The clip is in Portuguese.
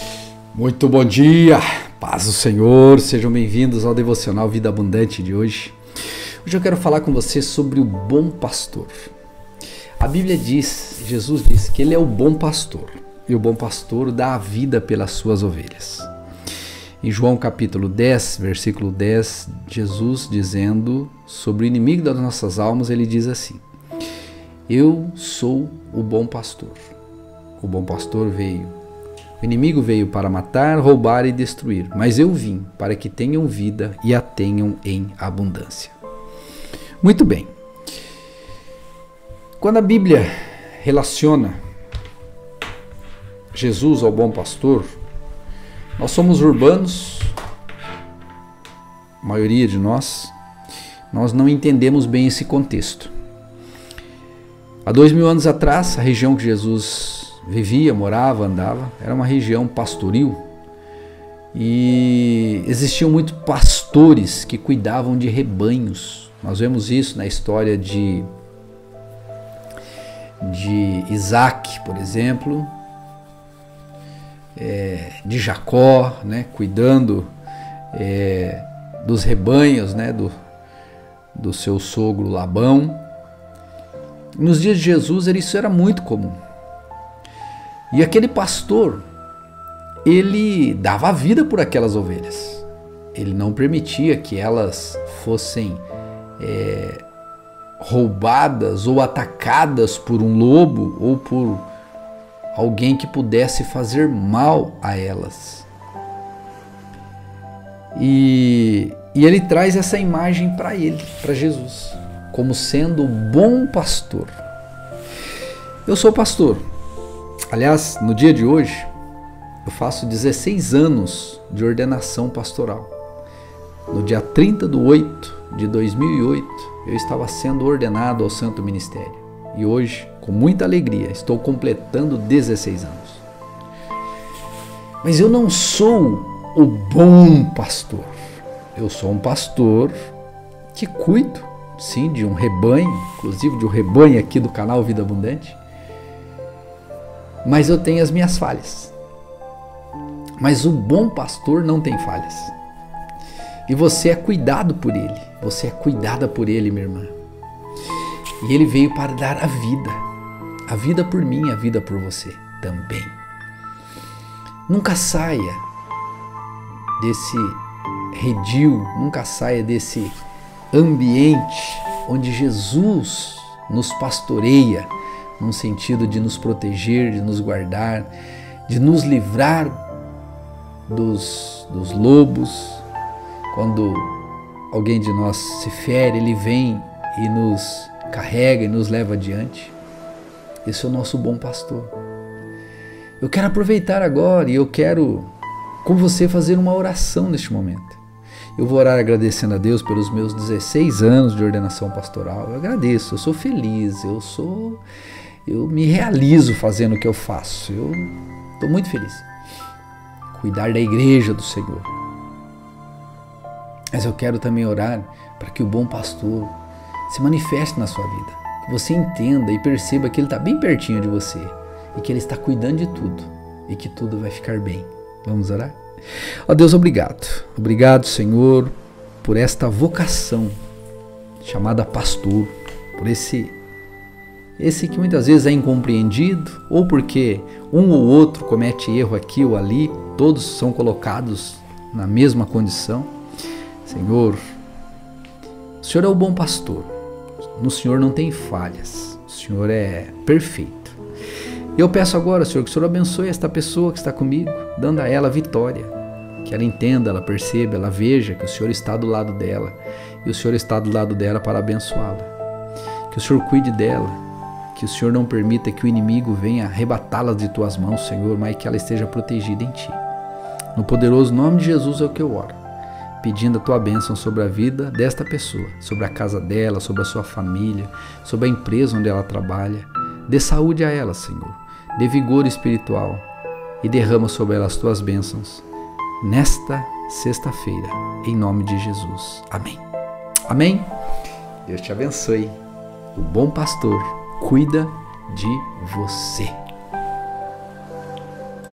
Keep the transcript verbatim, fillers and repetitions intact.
Muito bom dia, paz do Senhor, sejam bem-vindos ao Devocional Vida Abundante de hoje. Hoje eu quero falar com você sobre o bom pastor. A Bíblia diz, Jesus diz que ele é o bom pastor e o bom pastor dá a vida pelas suas ovelhas. Em João capítulo dez, versículo dez, Jesus dizendo sobre o inimigo das nossas almas, ele diz assim: eu sou o bom pastor. O bom pastor veio. O inimigo veio para matar, roubar e destruir, mas eu vim para que tenham vida e a tenham em abundância. Muito bem. Quando a Bíblia relaciona Jesus ao bom pastor, nós somos urbanos, a maioria de nós, nós não entendemos bem esse contexto. Há dois mil anos atrás, a região que Jesus vivia, morava, andava, era uma região pastoril e existiam muitos pastores que cuidavam de rebanhos. Nós vemos isso na história de, de Isaac, por exemplo, é, de Jacó, né, cuidando é, dos rebanhos, né, do, do seu sogro Labão. Nos dias de Jesus isso era muito comum. E aquele pastor, ele dava a vida por aquelas ovelhas. Ele não permitia que elas fossem é, roubadas ou atacadas por um lobo ou por alguém que pudesse fazer mal a elas. E, e ele traz essa imagem para ele, para Jesus, como sendo o bom pastor. Eu sou pastor. Aliás, no dia de hoje, eu faço dezesseis anos de ordenação pastoral. No dia trinta de oito de dois mil e oito, eu estava sendo ordenado ao Santo Ministério. E hoje, com muita alegria, estou completando dezesseis anos. Mas eu não sou o bom pastor. Eu sou um pastor que cuido, sim, de um rebanho, inclusive de um rebanho aqui do canal Vida Abundante. Mas eu tenho as minhas falhas. Mas o bom pastor não tem falhas. E você é cuidado por ele. Você é cuidada por ele, minha irmã. E ele veio para dar a vida. A vida por mim, a vida por você também. Nunca saia desse redil, nunca saia desse ambiente onde Jesus nos pastoreia, no sentido de nos proteger, de nos guardar, de nos livrar dos, dos lobos. Quando alguém de nós se fere, ele vem e nos carrega e nos leva adiante. Esse é o nosso bom pastor. Eu quero aproveitar agora e eu quero com você fazer uma oração neste momento. Eu vou orar agradecendo a Deus pelos meus dezesseis anos de ordenação pastoral. Eu agradeço, eu sou feliz, eu sou... Eu me realizo fazendo o que eu faço. Eu estou muito feliz. Cuidar da igreja do Senhor. Mas eu quero também orar para que o bom pastor se manifeste na sua vida. Que você entenda e perceba que ele está bem pertinho de você. E que ele está cuidando de tudo. E que tudo vai ficar bem. Vamos orar? Ó Deus, obrigado. Obrigado, Senhor, por esta vocação chamada pastor. Por esse... Esse que muitas vezes é incompreendido, ou porque um ou outro comete erro aqui ou ali, todos são colocados na mesma condição. Senhor, o Senhor é o bom pastor, no Senhor não tem falhas, o Senhor é perfeito. E eu peço agora, Senhor, que o Senhor abençoe esta pessoa que está comigo, dando a ela vitória, que ela entenda, ela perceba, ela veja que o Senhor está do lado dela, e o Senhor está do lado dela para abençoá-la. Que o Senhor cuide dela, que o Senhor não permita que o inimigo venha arrebatá-la de tuas mãos, Senhor, mas que ela esteja protegida em Ti. No poderoso nome de Jesus é o que eu oro, pedindo a Tua bênção sobre a vida desta pessoa, sobre a casa dela, sobre a sua família, sobre a empresa onde ela trabalha. Dê saúde a ela, Senhor, dê vigor espiritual e derrama sobre ela as Tuas bênçãos nesta sexta-feira, em nome de Jesus. Amém. Amém? Deus te abençoe. O bom pastor cuida de você.